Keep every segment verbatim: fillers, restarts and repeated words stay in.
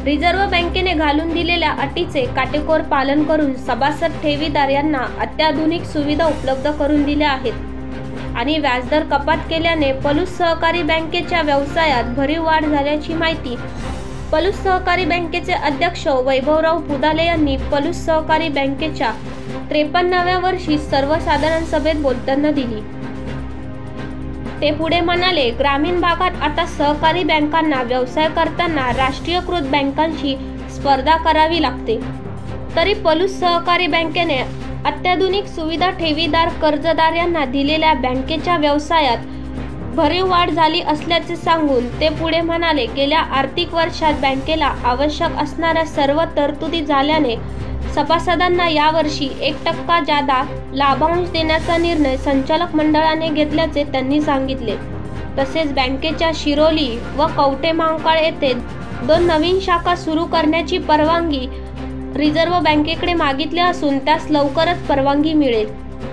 Reserve बँकेने घालून दिलेल्या अटीचे काटेकोर पालन करून सभासद ठेवीदार यांना अत्याधुनिक सुविधा उपलब्ध करून दिल्या आहेत आणि व्याजदर कपात केल्याने पलूस सहकारी बँकेच्या व्यवसायात भरीव वाढ झाल्याची माहिती पलूस सहकारी बँकेचे अध्यक्ष वैभवराव पुदाले यांनी पलूस सहकारी बँकेच्या त्रेपन्नाव्या वर्षी सर्वसाधारण सभेत बोलताना दिली। ते पुढे म्हणाले, ग्रामीण भागात आता सहकारी बँकांना व्यवसाय करताना राष्ट्रीयकृत बँकांशी स्पर्धा करावी लागते, तरी पलूस सहकारी बँकेने अत्याधुनिक सुविधा ठेवीदार कर्जदार यांना दिलेल्या बँकेच्या व्यवसायात भरीव वाढ झाली असल्याचे सांगून ते पुढे म्हणाले, गेल्या आर्थिक वर्षात बँकेला आवश्यक असणाऱ्या सर्व तरतुदी झाल्याने सभासदांना यावर्षी एक टक्का जादा लाभांश देण्याचा निर्णय संचालक मंडळाने घेतल्याचे त्यांनी सांगितले। तसेच बँकेच्या शिरोली व कवठे महांकाळ येथे दोन नवीन शाखा सुरू करण्याची परवानगी रिझर्व्ह बँकेकडे मागितली असून त्यास लवकरच परवानगी मिळेल।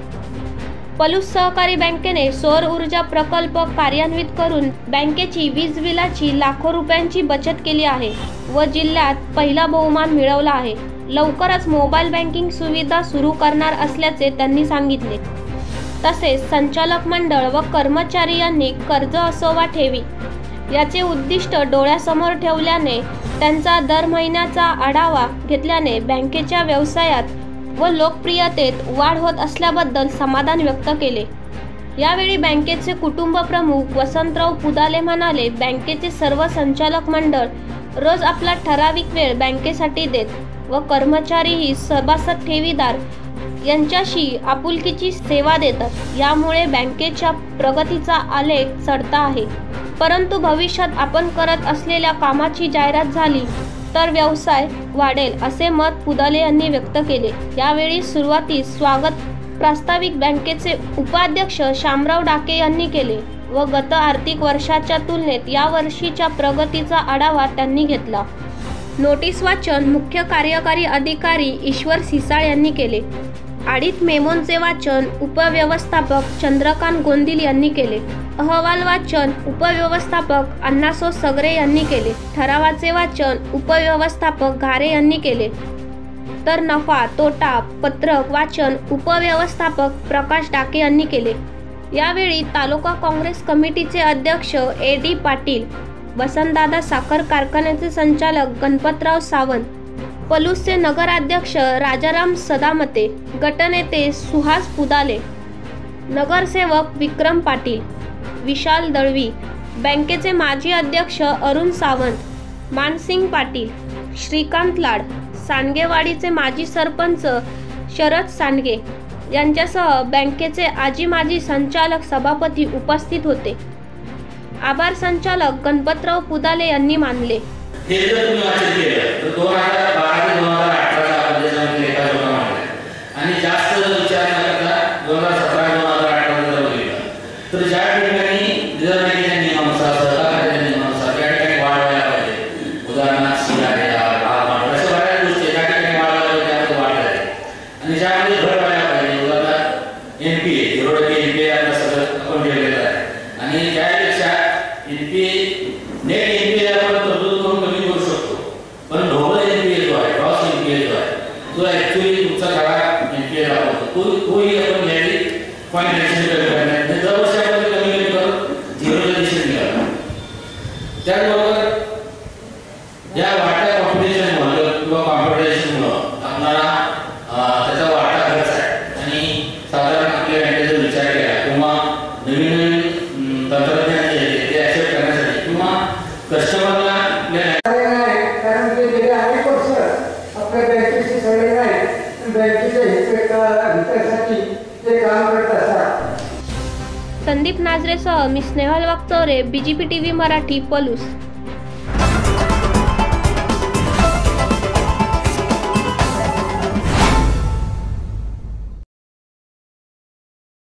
पलूस सहकारी बँकेने सौर ऊर्जा प्रकल्प कार्यान्वित करून बँकेची वीज बिलाची लाखो रुपयांची बचत केली आहे व जिल्ह्यात पहिला बहुमान मिळवला आहे। लवकरच मोबाईल बँकिंग सुविधा सुरू करणार असल्याचे त्यांनी सांगितले। तसेच संचालक मंडळ व कर्मचारी यांनी कर्ज असो वा ठेवी याचे उद्दिष्ट डोळ्यासमोर ठेवल्याने त्यांचा दर महिन्याचा आढावा घेतल्याने बँकेच्या व्यवसायात व लोकप्रियतेत वाढ होत असल्याबद्दल समाधान व्यक्त केले। यावेळी बँकेचे कुटुंब प्रमुख वसंतराव पुदाले म्हणाले, बँकेचे सर्व संचालक मंडळ रोज आपला ठराविक वेळ बँकेसाठी देत व कर्मचारीही सभासद ठेवीदार यांच्याशी आपुलकीची सेवा देतात। यामुळे बँकेच्या प्रगतीचा आलेख चढता आहे, परंतु भविष्यात आपण करत असलेल्या कामाची जाहिरात झाली तर व्यवसाय वाढेल असे मत पुदाले यांनी व्यक्त केले। यावेळी सुरुवातीस स्वागत प्रास्ताविक बँकेचे उपाध्यक्ष शामराव डाके यांनी केले व गत आर्थिक वर्षाच्या तुलनेत या वर्षीच्या प्रगतीचा आढावा त्यांनी घेतला। नोटीस वाचन मुख्य कार्यकारी अधिकारी ईश्वर सिसाळ यांनी केले। आडित मेमोंचे वाचन उपव्यवस्थापक चंद्रकांत गोंदिल यांनी केले। अहवाल वाचन उपव्यवस्थापक अण्णासो सगरे यांनी केले। ठरावाचे वाचन उपव्यवस्थापक घारे यांनी केले, तर नफा तोटा पत्रक वाचन उपव्यवस्थापक प्रकाश डाके यांनी केले। यावेळी तालुका काँग्रेस कमिटीचे अध्यक्ष ए डी पाटील, वसंतदादा साखर कारखान्याचे संचालक गणपतराव सावंत, पलूसचे नगराध्यक्ष राजाराम सदामते, गटनेते सुहास पुदाले, नगरसेवक विक्रम पाटील, विशाल दळवी, बँकेचे माजी अध्यक्ष अरुण सावंत, मानसिंग पाटील, श्रीकांत लाड, सांडगेवाडीचे माजी सरपंच शरद सांडगे यांच्यासह बँकेचे आजी माजी संचालक सभापती उपस्थित होते। आभार संचालक गणपतराव पुदाले यांनी मानले। हे जर तुम्ही वाचन केलं तर दोन हजार बारा ते दोन हजार अठरा चा बजेटमध्ये लेखा जोखा मांडला आणि जास्त विचार न करता दोन हजार सतरा दोन हजार अठरा मध्ये बघितलं तर ज्या ठिकाणी रिझर्व्ह बँकेच्या नियमानुसार सहकार्याच्या नियमानुसार त्या ठिकाणी वाढ व्हायला पाहिजे, उदाहरणार्थ सीआरए अशा बऱ्याच गोष्टी ज्या ठिकाणी वाढ व्हायला पाहिजे त्यामध्ये वाढ झाली आणि ज्यामध्ये घट व्हायला पाहिजे, उदाहरणार्थ एनपीए झिरो टक्के एनपीए आपलं सगळं आपण ठेवलेलं आहे आणि त्यापेक्षा एनपीए नेट एनपीए आपण तरतूद करून कमी करू शकतो, पण ढोबळ एनपीए जो आहे क्रॉस एनपीए जो आहे जो ऍक्च्युअली तुमचा खरा एनपीए राहतो तो तोही आपण घ्यायला पॉईंट रेशन करण्यात दरवर्षी आपण कमी कमी करून झिरोच्या दिशेने निघाला। त्याचबरोबर या वाढत्या कॉम्पिटिशनमुळे किंवा कॉम्पिटिशनमुळे आपल्याला त्याचा वाढता खर्च आहे आणि साधारण आपल्या बँकेचा विचार केला किंवा नवीन नवीन तंत्रज्ञान जे आहे ते ऍक्सेप्ट करण्यासाठी किंवा कस्टमरला कारण ते गेले अनेक वर्ष आपल्या बँकेशी जोडलेले आहेत, बँकेच्या हितासाठी ते काम करत असतात। संदीप नाजरेसह मी स्नेहल वागचौरे, बीजीपी टीव्ही मराठी, पलूस।